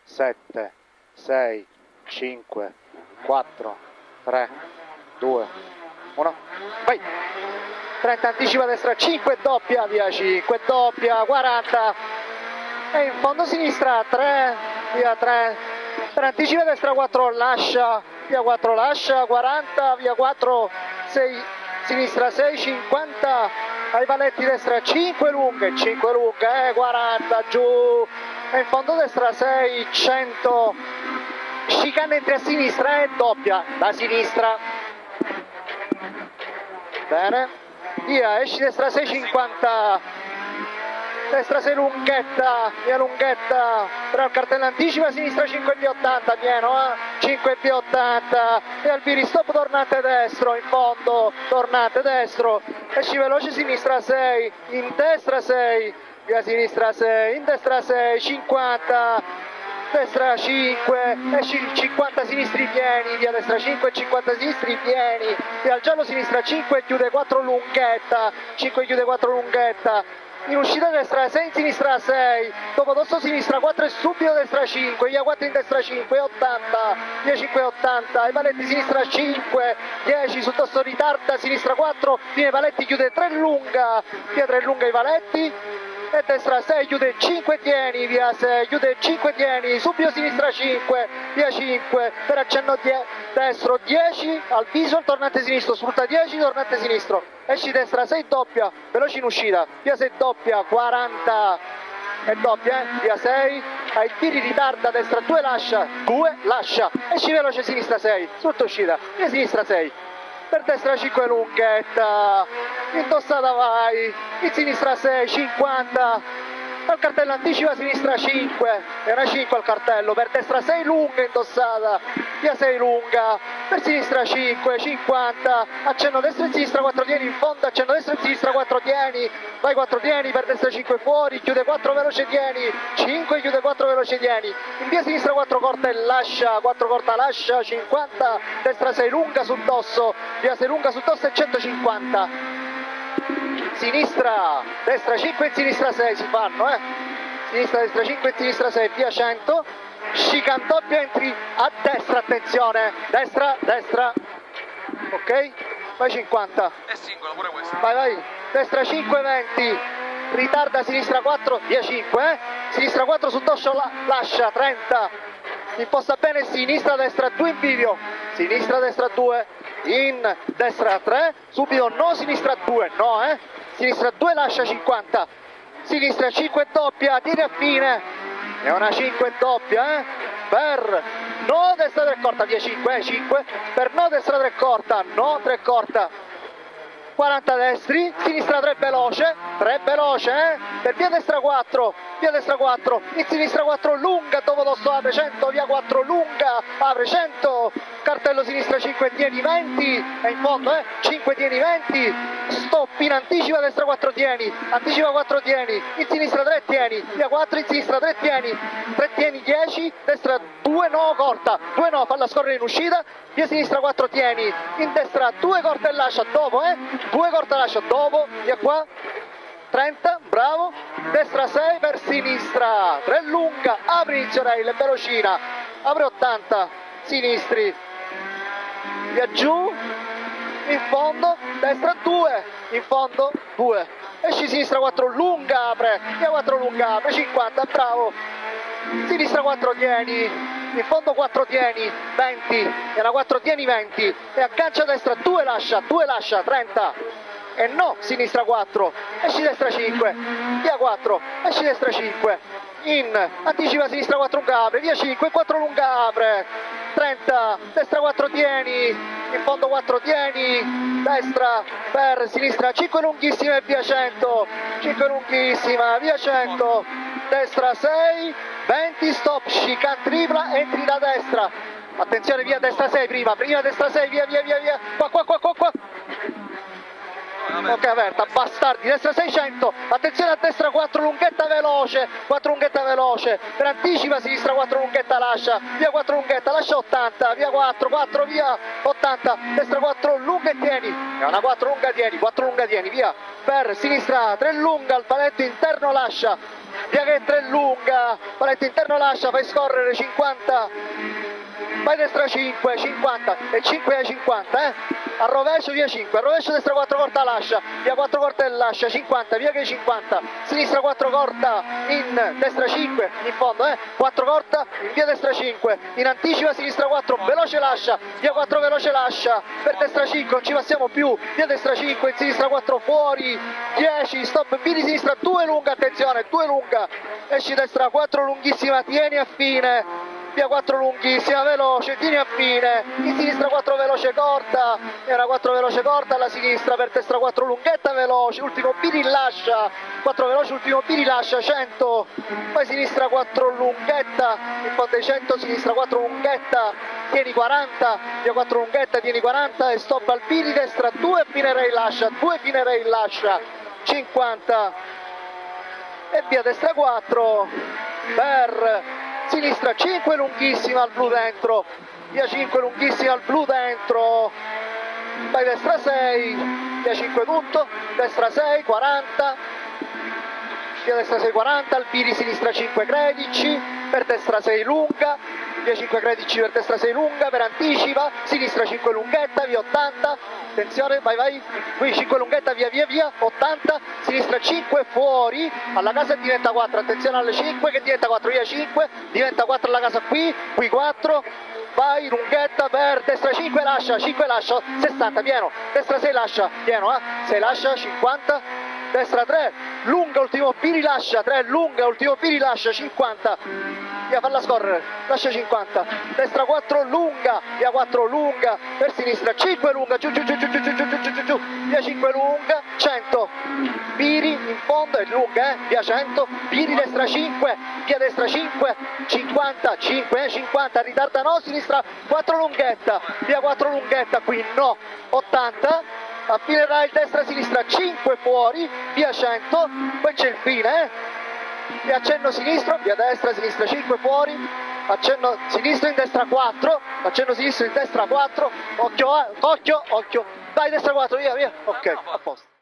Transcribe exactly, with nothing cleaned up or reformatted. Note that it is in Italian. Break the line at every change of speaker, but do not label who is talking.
sette, sei, cinque, quattro, tre, due, uno, vai! trenta anticipa destra, cinque doppia, via cinque doppia, quaranta, e in fondo sinistra, tre, via tre, per anticipa destra quattro, lascia, via quattro, lascia, quaranta, via quattro, sei, sinistra sei, cinquanta, ai paletti destra cinque lunghe, cinque lunghe, eh, quaranta, giù, e in fondo destra sei, cento, chicane entri a sinistra e doppia, da sinistra, bene, via, esci destra sei, cinquanta, destra sei lunghetta, via lunghetta, però il cartello anticipa, sinistra cinque via ottanta, pieno, eh? cinque via ottanta, e al viri stop tornante destro, in fondo, tornante destro, esci veloce sinistra sei, in destra sei, via sinistra sei, in destra sei, cinquanta, destra cinque, esci cinquanta sinistri pieni, via destra cinque, cinquanta sinistri pieni, via al giallo sinistra cinque, chiude quattro lunghetta, cinque chiude quattro lunghetta, in uscita destra sei, in sinistra sei, dopo dosso sinistra quattro e subito destra cinque, via quattro in destra cinque, ottanta, via cinque ottanta, i paletti sinistra cinque, dieci, su dosso ritarda, sinistra quattro, viene paletti, chiude tre lunga, via tre lunga i paletti, e destra sei, chiude cinque tieni, via sei, chiude cinque tieni, subito sinistra cinque, via cinque, per accenno destro dieci, al viso il tornante sinistro, sfrutta dieci, tornante sinistro, esci destra sei doppia, veloce in uscita, via sei doppia, quaranta, e doppia, eh? Via sei, ai tiri ritarda, destra due lascia, due lascia, esci veloce sinistra sei, sfrutta uscita, via sinistra sei, per destra cinque lunghetta, indossata vai, in sinistra sei, cinquanta, al cartello anticipa sinistra cinque, è una cinque al cartello, per destra sei lunga indossata, via sei lunga, per sinistra cinque, cinquanta, accenno destra e sinistra quattro tieni in fondo, accenno destra e sinistra quattro tieni, vai quattro tieni, per destra cinque fuori, chiude quattro veloce tieni, cinque chiude quattro veloce tieni, in via sinistra quattro corta e lascia, quattro corta lascia, cinquanta, destra sei lunga sul dosso, via sei lunga sul dosso e centocinquanta. Sinistra, destra cinque e sinistra sei si fanno, eh? Sinistra, destra cinque e sinistra sei, via cento, chicane doppia, entri a destra, attenzione, destra, destra, ok? Vai cinquanta.
È singola pure questa.
Vai, vai, destra cinque, venti, ritarda sinistra quattro, via cinque, eh? Sinistra quattro su dosso, la, lascia, trenta, imposta bene, sinistra, destra due in bivio, sinistra, destra due, in destra tre, subito no, sinistra due, no, eh? Sinistra due lascia cinquanta, sinistra cinque doppia, tiri a fine, è una cinque doppia, eh? Per no, destra tre corta, via cinque, eh? cinque, per no, destra tre corta, no, tre corta, quaranta destri, sinistra tre veloce, tre veloce, eh? Per via destra quattro, via destra quattro, in sinistra quattro lunga, dopo dosso apre cento, via quattro lunga, apre cento, cartello sinistra cinque tieni venti, e in fondo, eh? cinque tieni venti, stop in anticipa destra quattro tieni, anticipa quattro tieni, in sinistra tre tieni, via quattro, in sinistra tre tieni, tre tieni dieci, destra due no corta, due no, falla scorrere in uscita, via sinistra quattro tieni, in destra due corta e lascia dopo, eh? due corta e lascia dopo, via qua, trenta, bravo, destra sei per sinistra, tre lunga, apri inizio rail, velocina, apre ottanta, sinistri, via giù, in fondo, destra due, in fondo due, esci sinistra quattro lunga, apre, via quattro lunga, apre, cinquanta, bravo, sinistra quattro tieni, in fondo quattro tieni, venti, era quattro tieni venti, e aggancia destra due lascia, due lascia, trenta, e no, sinistra quattro, esci destra cinque, via quattro, esci destra cinque, in, anticipa sinistra quattro lunga apre, via cinque, quattro lunga apre, trenta, destra quattro tieni, in fondo quattro tieni, destra per sinistra cinque lunghissima e via cento, cinque lunghissima, via cento, destra sei, venti, stop, chicane tripla, entri da destra, attenzione via destra sei prima, prima destra sei, via via via via, qua qua qua qua qua, ok aperta, bastardi, destra seicento, attenzione a destra quattro lunghetta veloce, quattro lunghetta veloce, per anticipa sinistra quattro lunghetta lascia, via quattro lunghetta, lascia ottanta, via quattro, quattro via ottanta, destra quattro lunga e tieni, è una quattro lunga tieni, quattro lunga tieni, via, per sinistra tre lunga, al paletto interno lascia, via che tre lunga, Paletti interno lascia, fai scorrere cinquanta, vai destra cinque, cinquanta e cinque a cinquanta, eh? A rovescio via cinque, a rovescio destra quattro corta lascia, via quattro corta e lascia, cinquanta, via che cinquanta, sinistra quattro corta, in destra cinque, in fondo, eh? quattro corta, in via destra cinque, in anticipa sinistra quattro, veloce lascia, via quattro veloce lascia, per destra cinque, non ci passiamo più, via destra cinque, in sinistra quattro fuori, dieci, stop, via sinistra due lunga, attenzione, due lunga, esci destra quattro lunghissima, tieni a fine, via quattro lunghissima, veloce, tieni a fine, in sinistra quattro veloce corta, era quattro veloce corta alla sinistra, per destra quattro lunghetta veloce, ultimo B rilascia, quattro veloce, ultimo B rilascia, cento, poi sinistra quattro lunghetta, in fondo ai cento, sinistra quattro lunghetta, tieni quaranta, via quattro lunghetta, tieni quaranta e stop al B di destra, due fine rilascia, due fine rilascia, cinquanta e via destra quattro, per sinistra cinque lunghissima al blu dentro, via cinque lunghissima al blu dentro, vai destra sei, via cinque tutto, destra sei, quaranta, via destra sei, quaranta, al B di sinistra cinque credici, per destra sei lunga, via cinque credici per destra sei lunga, per anticipa, sinistra cinque lunghetta, via ottanta, attenzione, vai vai, qui cinque lunghetta, via via via, ottanta, sinistra cinque fuori, alla casa diventa quattro, attenzione alle cinque che diventa quattro, via cinque, diventa quattro alla casa qui, qui quattro, vai lunghetta per destra cinque lascia, cinque lascia, sessanta pieno, destra sei lascia, pieno, eh, sei lascia, cinquanta, destra tre, lunga, ultimo B rilascia, tre lunga, ultimo B rilascia, cinquanta, via falla scorrere, lascia cinquanta, destra quattro lunga, via quattro lunga, per sinistra cinque lunga, giù giù giù giù giù giù giù giù giù, giù, via cinque lunga, cento, Biri in fondo è lunga, eh, via cento, Biri destra cinque, via destra cinque, cinquanta, cinque, eh, cinquanta, ritarda no, sinistra quattro lunghetta, via quattro lunghetta, qui no, ottanta, affinerà il destra-sinistra cinque fuori, via cento, poi c'è il fine, eh? Via accenno sinistro, via destra, sinistra cinque fuori, accenno sinistro in destra quattro, accenno sinistro in destra quattro, occhio, eh, occhio, occhio, vai destra quattro, via, via, ok, a posto.